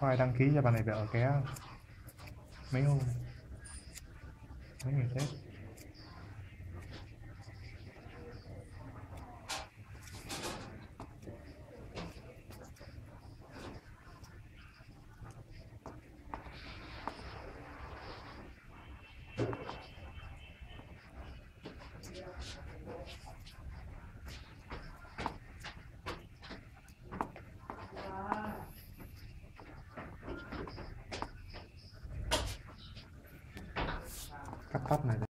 có ai đăng ký cho bà này vợ ké mấy hôm, mấy ngày Tết. Cắt tóc này